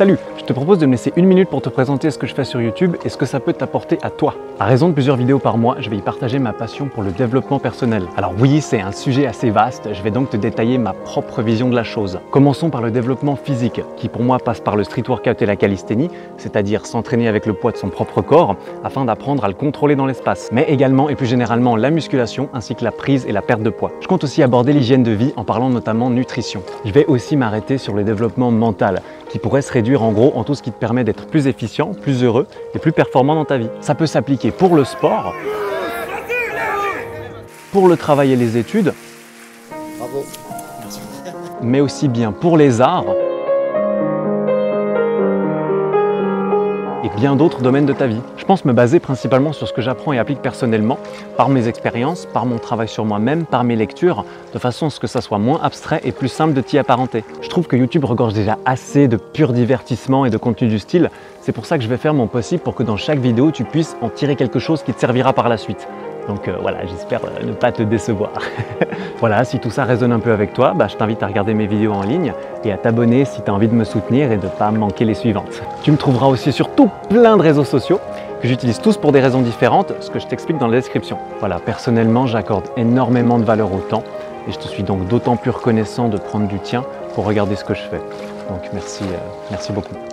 Salut, je te propose de me laisser une minute pour te présenter ce que je fais sur YouTube et ce que ça peut t'apporter à toi. À raison de plusieurs vidéos par mois, je vais y partager ma passion pour le développement personnel. Alors oui, c'est un sujet assez vaste, je vais donc te détailler ma propre vision de la chose. Commençons par le développement physique, qui pour moi passe par le street workout et la calisthénie, c'est-à-dire s'entraîner avec le poids de son propre corps, afin d'apprendre à le contrôler dans l'espace. Mais également et plus généralement la musculation, ainsi que la prise et la perte de poids. Je compte aussi aborder l'hygiène de vie en parlant notamment nutrition. Je vais aussi m'arrêter sur le développement mental, qui pourrait se réduire en gros en tout ce qui te permet d'être plus efficient, plus heureux et plus performant dans ta vie. Ça peut s'appliquer pour le sport, pour le travail et les études, Bravo. Merci. mais aussi bien pour les arts et bien d'autres domaines de ta vie. Je pense me baser principalement sur ce que j'apprends et applique personnellement, par mes expériences, par mon travail sur moi-même, par mes lectures, de façon à ce que ça soit moins abstrait et plus simple de t'y apparenter. Je trouve que YouTube regorge déjà assez de pur divertissement et de contenu du style, c'est pour ça que je vais faire mon possible pour que dans chaque vidéo, tu puisses en tirer quelque chose qui te servira par la suite. Donc voilà, j'espère ne pas te décevoir. Voilà, si tout ça résonne un peu avec toi, je t'invite à regarder mes vidéos en ligne et à t'abonner si tu as envie de me soutenir et de ne pas manquer les suivantes. Tu me trouveras aussi sur plein de réseaux sociaux que j'utilise tous pour des raisons différentes, ce que je t'explique dans la description. Voilà, personnellement, j'accorde énormément de valeur au temps et je te suis donc d'autant plus reconnaissant de prendre du tien pour regarder ce que je fais. Donc merci beaucoup.